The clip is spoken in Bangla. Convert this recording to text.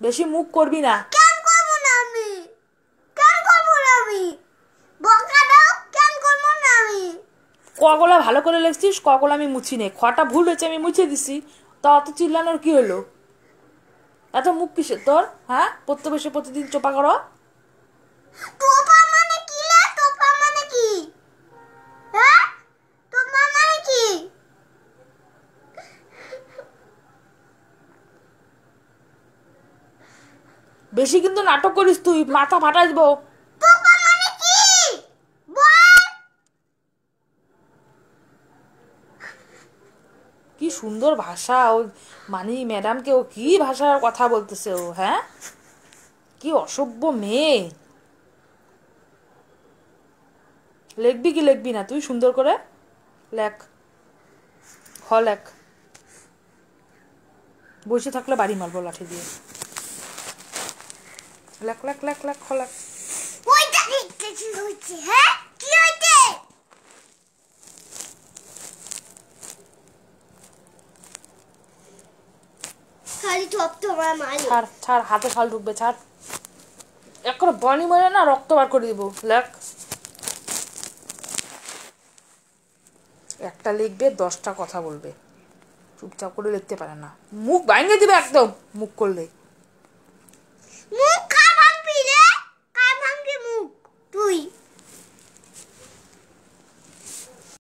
বেশি মুখ করবি না। কেন করব না আমি? কেন করব না আমি? বকা দাও, কেন করব না আমি? কগুলা ভালো করে লিখছিস, কগুলা আমি মুছি নে। খটা ভুল হয়েছে, আমি মুছে দিছি। তা অত চিল্লানোর কি হলো? এত মুখ কিসের তোর? হ্যাঁ, প্রতিদিন চোপা করো। তোপা মানে কি রে? তোপা মানে কি? হ্যাঁ, তোপা মানে কি? বেশি কিন্তু নাটক করিস তুই, মাথা ফাটাই দিব। তোপা মানে কি? বল। কি সুন্দর ভাষা ও, মানি ম্যাডামকে ও কি ভাষার কথা বলতেছে ও, হ্যাঁ? কি অসভ্য মেয়ে। লিখবি কি লিখবি না তুই? সুন্দর করে লেখ, লেখ। বসে থাকলে বাড়ি মারবো লাঠি দিয়ে। লেখ লেখ লেখ লেখ, লেখ। ওইটা লিখতে কি হচ্ছে? হ্যাঁ, কি হইছে? খালি টপ তোমার মারি। ছাড় ছাড়, হাতে ফাল ঢুকবে, ছাড়। এক করে বনি মরে না, রক্ত বার করে দিব। লেখ। একটা লিখবে, 10টা কথা বলবে। চুপচাপ করে লিখতে পারে না, মুখ ভাঙে দিবে একদম মুখ করলে।